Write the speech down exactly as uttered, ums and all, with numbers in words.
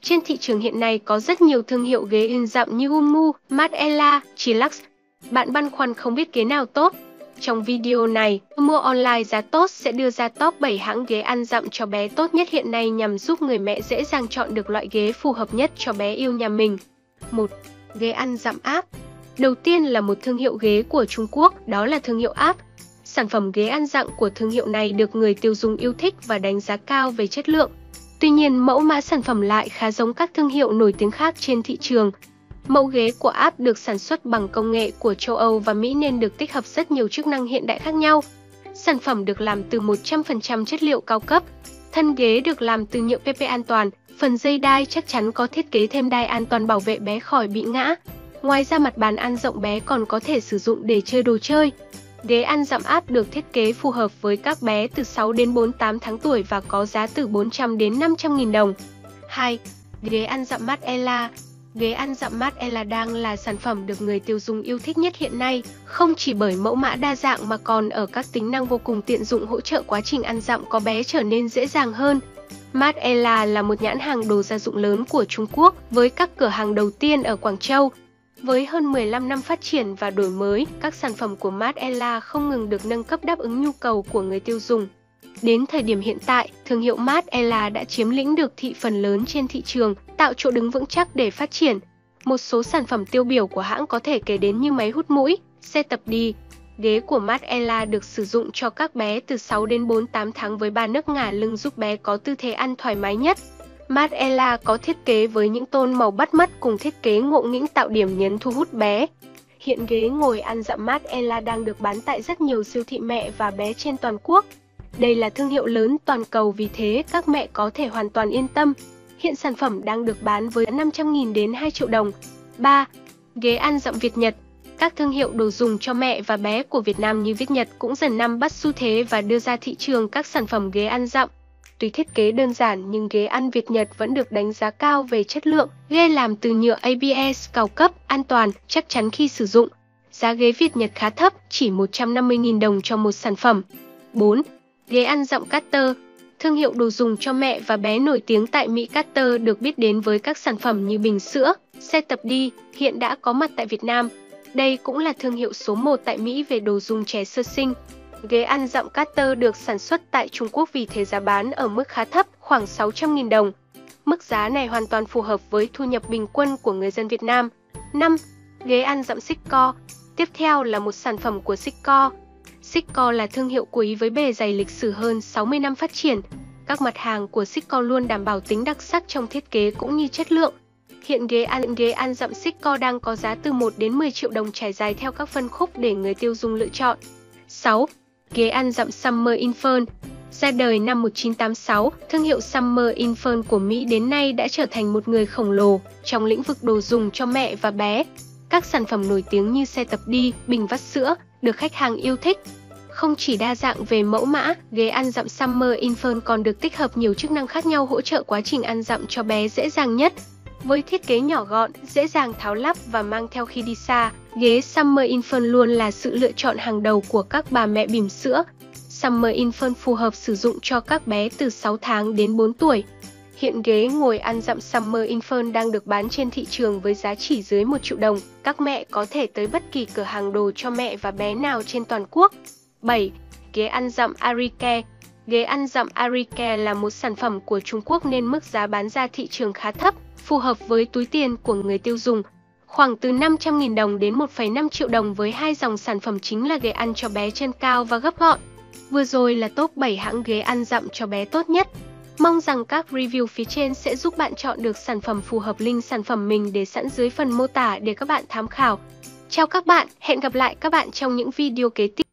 Trên thị trường hiện nay có rất nhiều thương hiệu ghế in dặm như Umu, Marella, Chillax. Bạn băn khoăn không biết ghế nào tốt? Trong video này, mua online giá tốt sẽ đưa ra top bảy hãng ghế ăn dặm cho bé tốt nhất hiện nay nhằm giúp người mẹ dễ dàng chọn được loại ghế phù hợp nhất cho bé yêu nhà mình. một. Ghế ăn dặm áp. Đầu tiên là một thương hiệu ghế của Trung Quốc, đó là thương hiệu áp. Sản phẩm ghế ăn dặm của thương hiệu này được người tiêu dùng yêu thích và đánh giá cao về chất lượng. Tuy nhiên, mẫu mã sản phẩm lại khá giống các thương hiệu nổi tiếng khác trên thị trường. Mẫu ghế của áp được sản xuất bằng công nghệ của châu Âu và Mỹ nên được tích hợp rất nhiều chức năng hiện đại khác nhau. Sản phẩm được làm từ một trăm phần trăm chất liệu cao cấp. Thân ghế được làm từ nhựa pê pê an toàn, phần dây đai chắc chắn có thiết kế thêm đai an toàn bảo vệ bé khỏi bị ngã. Ngoài ra mặt bàn ăn rộng bé còn có thể sử dụng để chơi đồ chơi. Ghế ăn dặm áp được thiết kế phù hợp với các bé từ sáu đến bốn mươi tám tháng tuổi và có giá từ bốn trăm đến năm trăm nghìn đồng. hai. Ghế ăn dặm Marella. Ghế ăn dặm Marella đang là sản phẩm được người tiêu dùng yêu thích nhất hiện nay, không chỉ bởi mẫu mã đa dạng mà còn ở các tính năng vô cùng tiện dụng hỗ trợ quá trình ăn dặm có bé trở nên dễ dàng hơn. Marella là một nhãn hàng đồ gia dụng lớn của Trung Quốc với các cửa hàng đầu tiên ở Quảng Châu. Với hơn mười lăm năm phát triển và đổi mới, các sản phẩm của Marella không ngừng được nâng cấp đáp ứng nhu cầu của người tiêu dùng. Đến thời điểm hiện tại, thương hiệu Marella đã chiếm lĩnh được thị phần lớn trên thị trường, tạo chỗ đứng vững chắc để phát triển. Một số sản phẩm tiêu biểu của hãng có thể kể đến như máy hút mũi, xe tập đi. Ghế của Marella được sử dụng cho các bé từ sáu đến bốn mươi tám tháng với ba nấc ngả lưng giúp bé có tư thế ăn thoải mái nhất. Marella có thiết kế với những tông màu bắt mắt cùng thiết kế ngộ nghĩnh tạo điểm nhấn thu hút bé. Hiện ghế ngồi ăn dặm Marella đang được bán tại rất nhiều siêu thị mẹ và bé trên toàn quốc. Đây là thương hiệu lớn toàn cầu vì thế các mẹ có thể hoàn toàn yên tâm. Hiện sản phẩm đang được bán với năm trăm nghìn đến hai triệu đồng. ba. Ghế ăn dặm Việt Nhật. Các thương hiệu đồ dùng cho mẹ và bé của Việt Nam như Việt Nhật cũng dần nắm bắt xu thế và đưa ra thị trường các sản phẩm ghế ăn dặm. Tuy thiết kế đơn giản nhưng ghế ăn Việt Nhật vẫn được đánh giá cao về chất lượng. Ghế làm từ nhựa a bê ét cao cấp, an toàn, chắc chắn khi sử dụng. Giá ghế Việt Nhật khá thấp, chỉ một trăm năm mươi nghìn đồng cho một sản phẩm. bốn. Ghế ăn dặm Carter. Thương hiệu đồ dùng cho mẹ và bé nổi tiếng tại Mỹ Carter được biết đến với các sản phẩm như bình sữa, xe tập đi, hiện đã có mặt tại Việt Nam. Đây cũng là thương hiệu số một tại Mỹ về đồ dùng trẻ sơ sinh. Ghế ăn dặm Carter được sản xuất tại Trung Quốc vì thế giá bán ở mức khá thấp, khoảng sáu trăm nghìn đồng. Mức giá này hoàn toàn phù hợp với thu nhập bình quân của người dân Việt Nam. năm. Ghế ăn dặm Sicko. Tiếp theo là một sản phẩm của Sicko. Sicko là thương hiệu của Ý với bề dày lịch sử hơn sáu mươi năm phát triển. Các mặt hàng của Sicko luôn đảm bảo tính đặc sắc trong thiết kế cũng như chất lượng. Hiện ghế ăn ghế ăn dặm Sicko đang có giá từ một đến mười triệu đồng trải dài theo các phân khúc để người tiêu dùng lựa chọn. sáu. Ghế ăn dặm Summer Infant. Ra đời năm một nghìn chín trăm tám mươi sáu, thương hiệu Summer Infant của Mỹ đến nay đã trở thành một người khổng lồ trong lĩnh vực đồ dùng cho mẹ và bé. Các sản phẩm nổi tiếng như xe tập đi, bình vắt sữa được khách hàng yêu thích. Không chỉ đa dạng về mẫu mã, ghế ăn dặm Summer Infant còn được tích hợp nhiều chức năng khác nhau hỗ trợ quá trình ăn dặm cho bé dễ dàng nhất. Với thiết kế nhỏ gọn, dễ dàng tháo lắp và mang theo khi đi xa, ghế Summer Infant luôn là sự lựa chọn hàng đầu của các bà mẹ bỉm sữa. Summer Infant phù hợp sử dụng cho các bé từ sáu tháng đến bốn tuổi. Hiện ghế ngồi ăn dặm Summer Infant đang được bán trên thị trường với giá chỉ dưới một triệu đồng. Các mẹ có thể tới bất kỳ cửa hàng đồ cho mẹ và bé nào trên toàn quốc. bảy. Ghế ăn dặm Arike. Ghế ăn dặm Arike là một sản phẩm của Trung Quốc nên mức giá bán ra thị trường khá thấp, phù hợp với túi tiền của người tiêu dùng. Khoảng từ năm trăm nghìn đồng đến một phẩy năm triệu đồng với hai dòng sản phẩm chính là ghế ăn cho bé chân cao và gấp gọn. Vừa rồi là top bảy hãng ghế ăn dặm cho bé tốt nhất. Mong rằng các review phía trên sẽ giúp bạn chọn được sản phẩm phù hợp. Link sản phẩm mình để sẵn dưới phần mô tả để các bạn tham khảo. Chào các bạn, hẹn gặp lại các bạn trong những video kế tiếp.